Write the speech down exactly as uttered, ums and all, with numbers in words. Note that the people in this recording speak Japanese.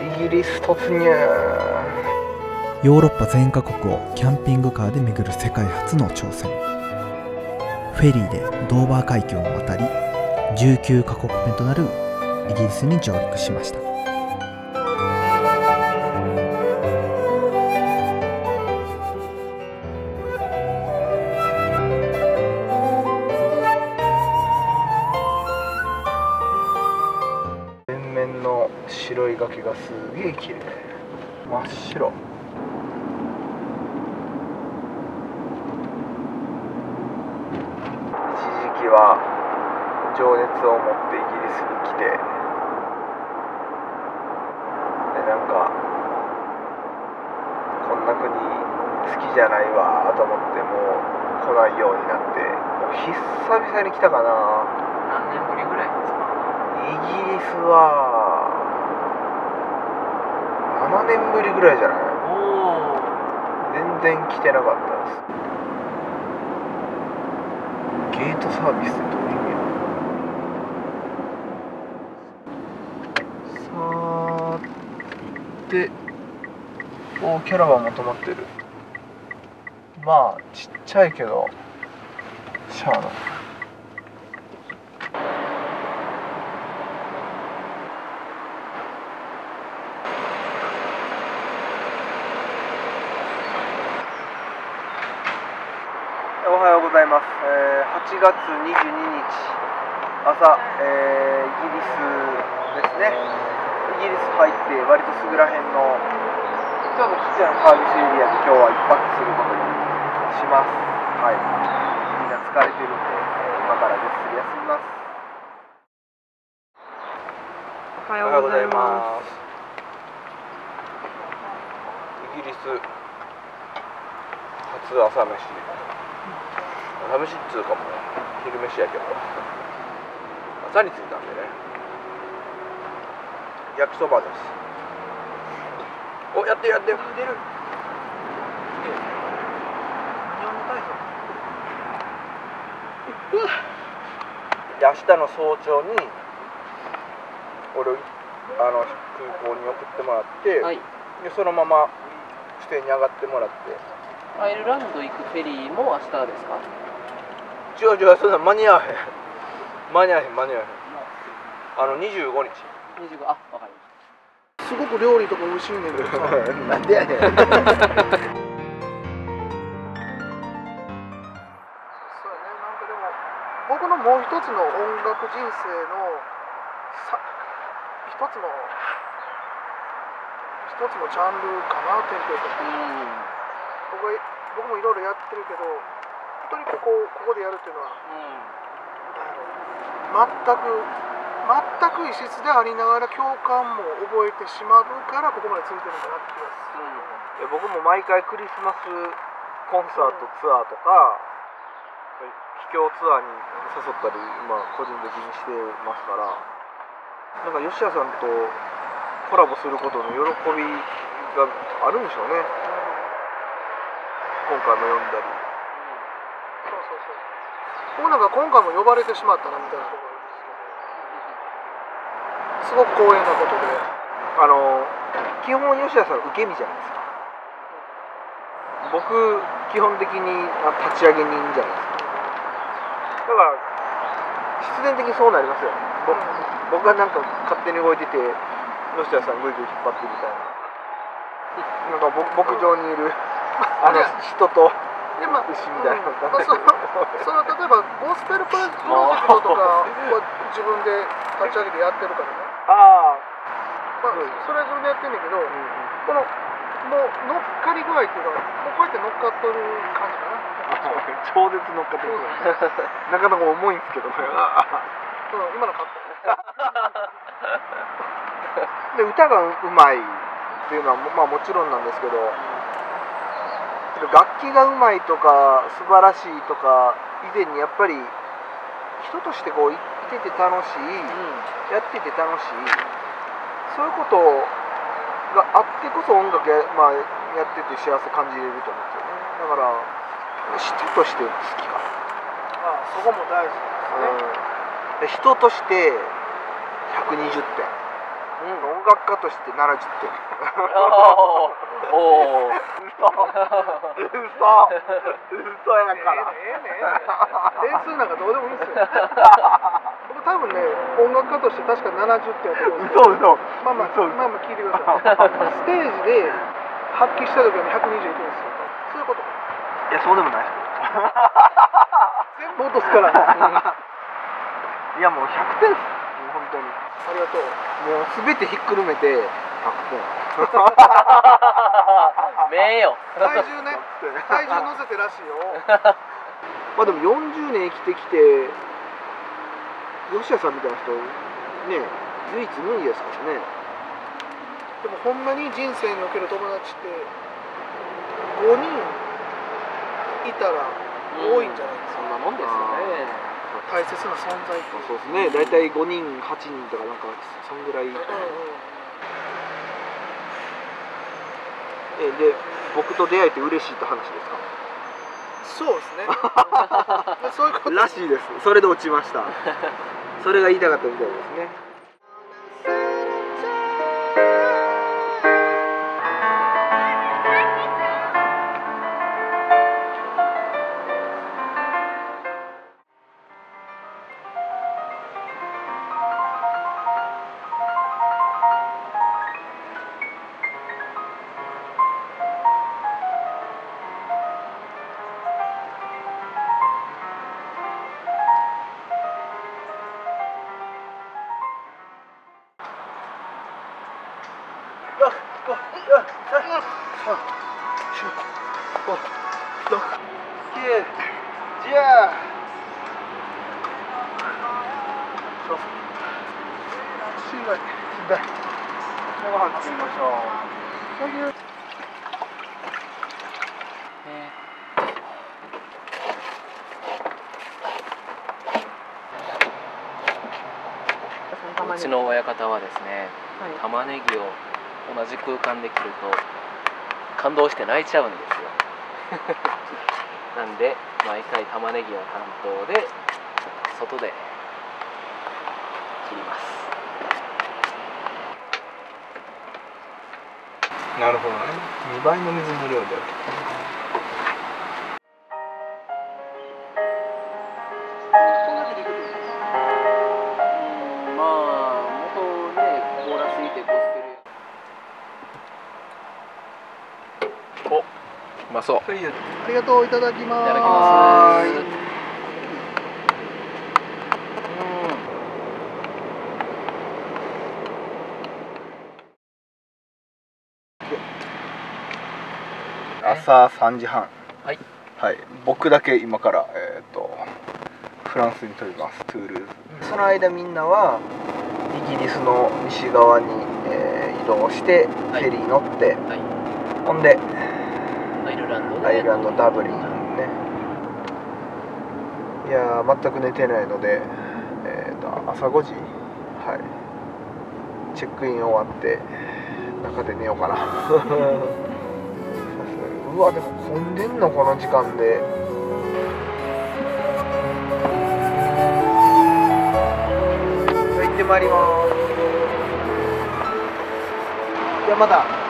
イギリス突入。 ヨーロッパ全カ国をキャンピングカーで巡る世界初の挑戦。フェリーでドーバー海峡を渡り、じゅうきゅうカ国目となるイギリスに上陸しました。 全面の白い崖がすげえ綺麗。真っ白。一時期は情熱を持ってイギリスに来て、でなんかこんな国好きじゃないわと思ってもう来ないようになって、もう久々に来たかな。 何年ぶりぐらいですか？ イギリスはななねんぶりぐらいじゃない？ おお。 全然来てなかったです。ゲートサービスってどういう意味や？さーて、おキャラバンも止まってる。まあちっちゃいけどしゃあない。おはようございます。えー、はちがつにじゅうににち朝、えー、イギリスですね。イギリス入って割とすぐらへんのちょっとちっちゃなサービスエリアで今日は一泊することにします。はい。みんな疲れてるんで、えー、今からぐっすり休みます。 おはようございます。 イギリス初朝飯。朝飯っつうかも昼飯やけど朝に着いたんでね、焼きそばです。お、やってるやってる出る。で明日の早朝に俺をあの空港に送ってもらって、 はい、 でそのまま支店に上がってもらって。 アイルランド行くフェリーも明日ですか？ 違う違う、そんな間に合わへん間に合わへん間に合わへん。あのにじゅうごにち。 にじゅうご、あ、わかります。すごく料理とか美味しいねんけどさなんでやねんそうやね、なんかでも僕のもう一つの音楽人生のさ一つの一つのジャンルかな、テンポとか。僕は僕もいろいろやってるけど、本当にここここでやるっていうのは、うん、全く全く異質でありながら共感も覚えてしまうからここまで続いてるんだなって気がする。 うん、僕も毎回クリスマスコンサート、ツアーとか秘境ツアーに誘ったり、まあ、個人的にしてますから、なんか吉谷さんとコラボすることの喜びがあるんでしょうね。今回も読んだり。 そうそうそう。僕なんか今回も呼ばれてしまったなみたいなところですごく光栄なことで、 あの基本吉田さん受け身じゃないですか。僕基本的に立ち上げ人じゃないですか。だから必然的にそうなりますよね。僕がなんか勝手に動いてて吉田さんぐいぐい引っ張ってみたいな。なんか僕上にいるあの人とで、まあ、 牛みたいな、うん、 まあ、そ, その例えばゴスペルプロジェクトとかは自分で立ち上げてやってるからね。 ああ、 まあ、それは自分でやってんだけど、うん、このもう乗っかり具合っていうか、もうこうやって乗っかっとる感じかな。 超絶乗っかってる。なかなか重いんですけどね。うん、 今のカットね。 で歌がうまいっていうのはまあもちろんなんですけど、楽器がうまいとか素晴らしいとか以前にやっぱり人としてこういてて楽しい、うん、やってて楽しい、そういうことがあってこそ音楽や、まあ、やってて幸せ感じれると思うんですよね。だから人として好きかな。 ああ、そこも大事ですね。 うん、人としてひゃくにじゅってん、 うん音楽家としてななじゅってん。 おお。 嘘嘘嘘やからええねええね点数なんかどうでもいいんですよ。僕多分ね音楽家として確かななじゅってんやと思うんですけど、 嘘嘘まあまあ嘘嘘まあまあ聞いてください。ステージで発揮した時はひゃくにじゅういくんですよ。そういうこと。 いやそうでもないです全部落とすから。あいやもうひゃくてんっすもう本当にりがとう。 もうすべてひっくるめてひゃくてん名誉。 体重ね体重乗せてらしいよ。 まあでもよんじゅうねん生きてきて吉谷さんみたいな人ね唯一無二ですからね。 でもほんまに人生における友達ってごにんいたら多いんじゃないですか。 そんなもんですよね。 大切な存在って。 そうですね大体ごにんはちにんとかなんかそんぐらい、 うんうんえで僕と出会えて嬉しいって話ですか？ そうですね。そういうことらしいです。それで落ちましたそれが言いたかったみたいですね。じゃあしんどい。 しんどいご飯作りましょう。 そういううちの親方はですね、玉ねぎを同じ空間で切ると感動して泣いちゃうんですよなんで毎回玉ねぎは担当で外で切ります。 なるほどね。にばいの水の量で。 そんだけでいくとまあ元ね凍らすぎてこすってる。お、うまそう。 そういうありがとういただきます。 いただきはーいます。 朝さんじはん。 はい。 はい。僕だけ今からえっ、とフランスに飛びます。トゥールーズ。その間みんなはイギリスの西側に、えー移動してフはいェリー乗って、 はい。 ほんでアイルランドで。 アイルランドダブリンね。いやー全く寝てないので、えー、と朝ごじ、はい、チェックイン終わって中で寝ようかなうわでも混んでんのこの時間で。行ってまいります。じゃあまた。